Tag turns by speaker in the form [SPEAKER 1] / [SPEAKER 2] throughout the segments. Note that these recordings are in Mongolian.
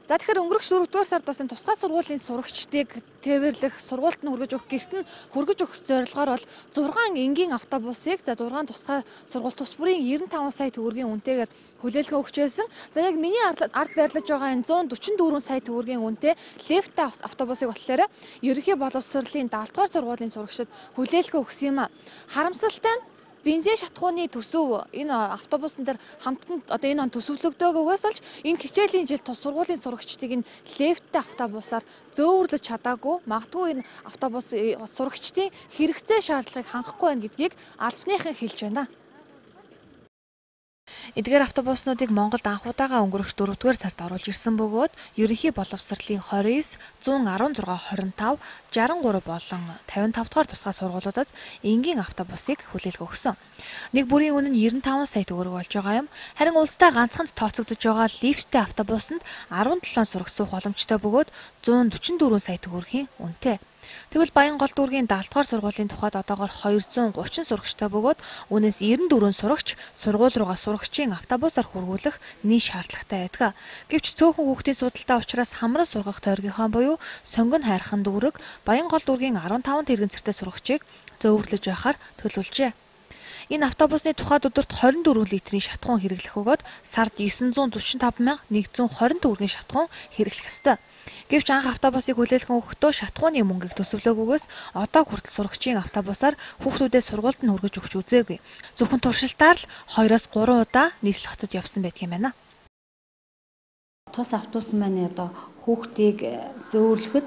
[SPEAKER 1] За тэгэхээр өнгөрөх 4-р сард бас энэ тусгай сургуулийн сурагчдыг тээвэрлэх, сургуульд нь хүргэж өгөх, гэрт нь хүргэж өгөх зорилгоор бол 6 энгийн автобусыг 6 тусгай сургууль тус бүрийн 95 сая төгрөгийн үнэтэйгээр хүлээлгэн өгч байсан. За яг миний ард байрлаж байгаа энэ 144 сая төгрөгийн үнэтэй лифттэй автобусыг болохоор ерөнхий боловсролын 70 дугаар сургуулийн сурагчид хүлээлгэн өгсөн юм а. Харамсалтай нь бензин шатхууны төсөв энэ автобусан дээр хамтдан одоо энэ он төсөвлөгдөөгөөс олж энэ хичээлийн жил тус сургуулийн сурагчдыг энэ лифттэй автобусаар зөөвөрлөж чадаагүй. Магадгүй энэ автобус сурагчдын хэрэгцээ шаардлагыг хангахгүй байна гэдгийг албаныхан хэлж байна. Эдгээр автобуснуудыг Монголд анх удаага өнгөрөх 4-р сард оруулж ирсэн бөгөөд ерөнхий боловсролын 29, 116, 25, 63 болон 55 дугаар тусгай сургуулиудад энгийн автобусыг хүлээлгэн өгсөн. Нэг бүрийн үнэ нь 95 сая төгрөг болж байгаа юм. Харин улстай ганцханд тооцогдож байгаа лифттэй автобусанд 17 сурагч суух боломжтой бөгөөд 144 сая төгрөгийн үнэтэй. Тэгвэл Баянгол дүүргийн 70 дугаар сургуулийн тухайд одоогоор 230 сурагчтай бөгөөд үүнээс 94 сурагч сургууль руугаа сурагчийн автобусаар хүргүүлэх нийт шаардлагатай байдаг. Гэвч цөөхөн хүүхдийн судалтай учраас хамрал сургах тойргийнхаа буюу сонгон хайрхан дүүрэг Баянгол дүүргийн 15 тэрэгэн цэртэй сурагчийг зөөвөрлөж байхаар төлөвлөжээ. Энэ автобусны тухайд өдөрт 24 литрийн шатхуун хэрэглэх бөгөөд сард 945,120 төгрөгийн шатхуун хэрэглэх ёстой. Гэвч анх автобусыг хүлээлгэн өгөхдөө шатхууны мөнгийг төсөвлөөгүйгээс одоо хүртэл сурагчийн автобусаар хүүхдүүдээ сургуульд нь хүргэж өгч үзээгүй. Зөвхөн туршилтаар л 2-3 удаа нийслэл хотод явсан байдаг юм байна.
[SPEAKER 2] Тус автобус маань одоо хүүхдийг зөөвөрлөхөд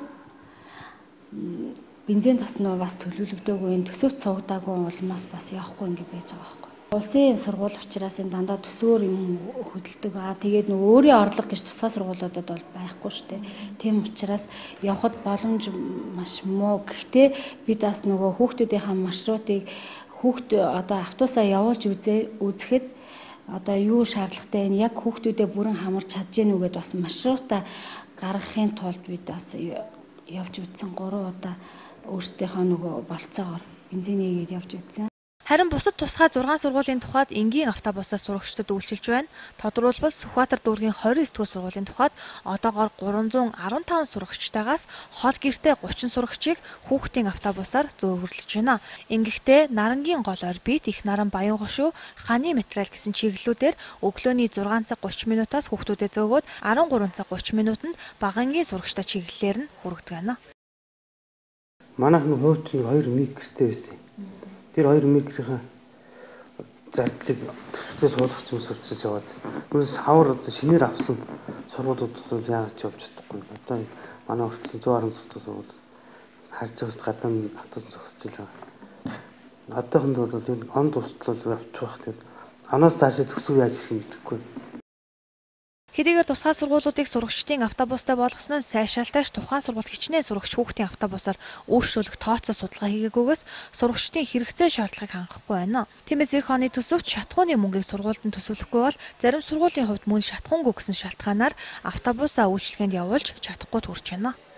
[SPEAKER 2] бензин тосноо бас төлөвлөгдөөгүй, энэ төсөвт суугдаагүй улмаас бас явахгүй ингэ байж байгаа байхгүй. Улсын сургууль учраас энэ дандаа төсөөр юм хөдөлдөг. Тэгээд нөгөө өөрийн орлого гэж тусгай сургуулиудад бол байхгүй шүү дээ. Тийм учраас явхад боломж маш муу. Гэхдээ бид бас нөгөө хүүхдүүдийнхээ маршрутыг одоо автобусаа явуулж үзэхэд одоо юу шаардлагатай вэ? Яг хүүхдүүдэд бүрэн хамарч чадж гэнэ үгээд бас маршрутаа гаргахын тулд бид бас явж үзсэн 3 удаа өөрсдийнхөө нөгөө болцоогоор бензинийгээд явж үзсэн.
[SPEAKER 1] Харин бусад тусгай 6 сургуулийн тухайд энгийн автобусаар сурагчдад үйлчилж байна. Тодорхойлбол Сүхбаатар дүүргийн 29 дугаар сургуулийн тухайд одоогоор 315 сурагчтайгаас хол гэртээ 30 сурагчийг хүүхдийн автобусаар зөөвөрлөж байна. Ингэхдээ Нарангийн гол орбит, Их Наран, Баян гошуу, Ханы материал гэсэн чиглэлүүдээр өглөөний 6 цаг 30 минутаас хүүхдүүдэд зөөгөөд 13 цаг 30 минутанд багангийн сурагчтай чиглэлээр нь хүргэдэг байна.
[SPEAKER 3] Манайх нь хуучин 2 микртэй байсан. Тэр 2 микрийн зардлыг төсвөцөө суулгацсан учраас яваад. Нүрээс хавар шинээр авсан сургуулиуд бол яагаад ч явж чадахгүй. Одоо манай хүртэл 110 сургууль харж байгаас гадна автобус зогсож байгаа. Одоохонд бол энэ он тусдал явчих байх. Тэгээд анаас цаашаа төсөв яаж ирэх юм мэдэхгүй.
[SPEAKER 1] Хэдийгээр тусгай сургуулиудыг сурагчдын автобустай болгосноос сайшаалтайш тухайн сургууль хичнээн сурагч хүүхдийн автобусаар өөрчлөлөх тооцоо судалгаа хийгээгүйгээс сурагчдын хэрэгцээ шаардлагыг хангахгүй байна. Тиймээс эх оны төсөвт шатхууны мөнгийг сургуульд нь төсөвлөхгүй бол зарим сургуулийн хувьд мөн шатхуунгүй гэсэн шалтгаанаар автобусаа үйлчлэгэнд явуулж чадахгүй төрж байна.